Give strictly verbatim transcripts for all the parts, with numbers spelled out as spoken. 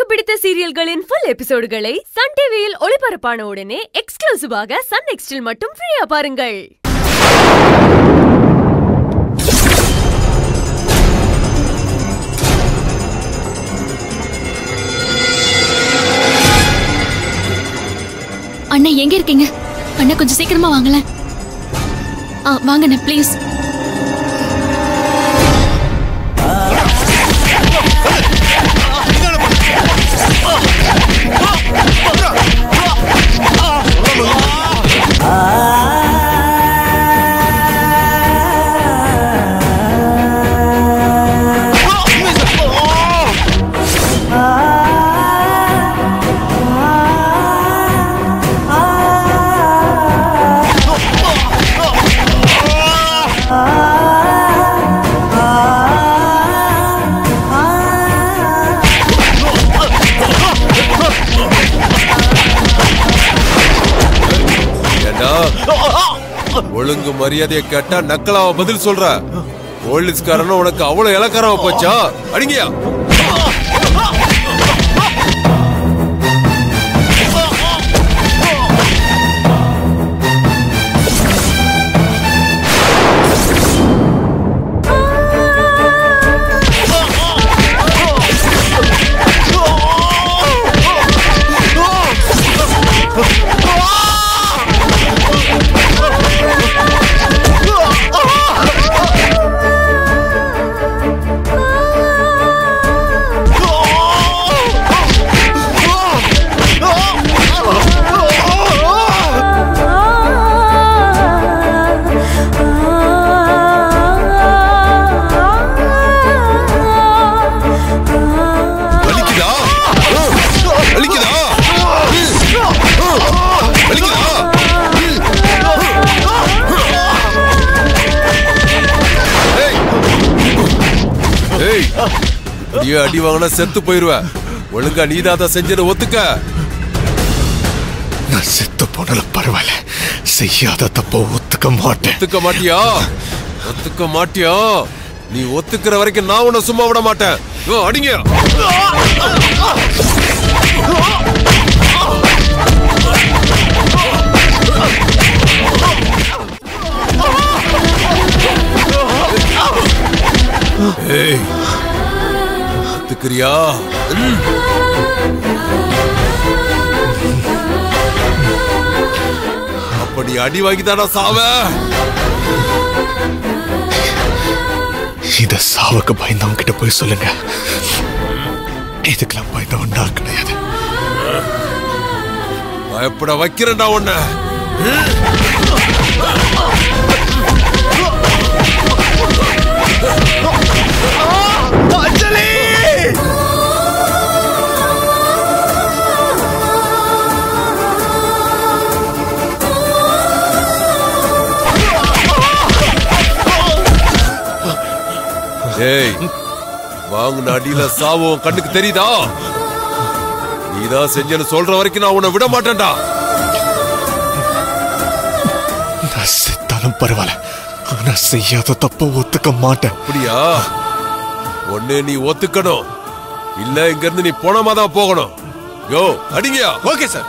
பிடித்த சீரியல்களின் full எபிசோடுகளை Sun T V-யில் ஒளிபரப்பான உடனே எக்ஸ்க்ளூசிவாக Sun N X T-ல் மட்டும் ஃப்ரீயா பாருங்கள். அண்ணா எங்க இருக்கீங்க? அண்ணா கொஞ்சம் சீக்கிரமா வாங்களேன். ஆ வாங்கண்ணே ப்ளீஸ். ஒழுங்கு மரியாதையை கேட்டா நக்கலாவ பதில் சொல்ற. போலீஸ்காரன் உனக்கு அவ்வளவு இலக்காரமா போச்சா? அடிங்கயா. அடி வாங்கினா செத்து போயிருவ. ஒழுங்கா நீதான் செஞ்சத ஒத்துக்க. நான் செத்து போனால பரவாயில்ல, செய்யாத தப்ப ஒத்துக்க மாட்டேன். ஒத்துக்க மாட்டியா? ஒத்துக்க மாட்டியா? நீ ஒத்துக்கிற வரைக்கும் நான் உன்னை சும்மா விட மாட்டேன். அடிங்க. ஏய் ஒத்துக்கிறியா? அப்படி அடி வாங்கிதானா சாவ? இத சாவுக்கு பயந்தவங்க கிட்ட போய் சொல்லுங்க. இதுக்கெல்லாம் பயந்தவன் நான் கிடையாது. பயப்பட வைக்கிறேன்டா உன்ன. அஞ்சலி! ஏய் வாங்குன அடியில சாவும் கண்ணுக்கு தெரியுதா? நீதான் செஞ்சேன்னு சொல்ற வரைக்கும் நான் உன்னை விட மாட்டேன்டா. நான் செத்தாலும் பரவாயில்ல, ஆனா செய்யாத தப்ப ஒத்துக்க மாட்டேன். அப்படியா? ஒண்ணு நீ ஒத்துக்கணும், இல்ல இங்க இருந்து நீ போனமாதான் போகணும். யோ அடிங்கயா. Okay sir.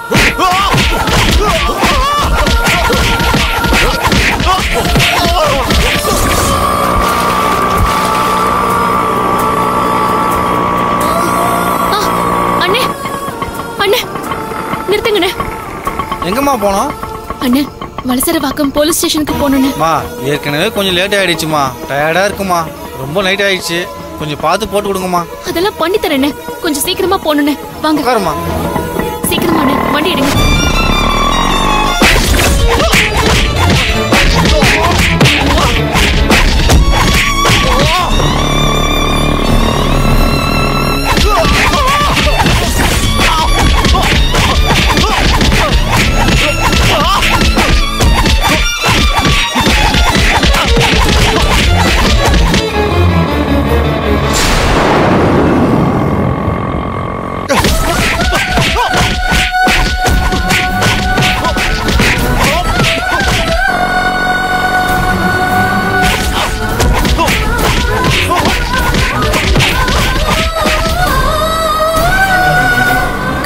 அண்ணே அண்ணே நிறுத்துங்கண்ணே. எங்கம்மா போனோம்? அண்ணே வலசரவாக்கம் போலீஸ் ஸ்டேஷனுக்கு போகணுண்ணே. மா ஏற்கனவே கொஞ்சம் லேட் ஆயிடுச்சுமா, டயர்டா இருக்குமா, ரொம்ப நைட் ஆயிடுச்சு, கொஞ்சம் பார்த்து போட்டு கொடுங்கம்மா. அதெல்லாம் பண்ணி தரேண்ணே, கொஞ்சம் சீக்கிரமா போகணுண்ணே. வாங்க உட்காருமா. சீக்கிரமாண்ணே வண்டி எடுங்க.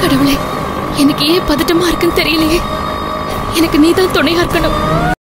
கடவுளே, எனக்கு ஏன் பதட்டமா இருக்குன்னு தெரியலையே. எனக்கு நீதான் துணையா இருக்கணும்.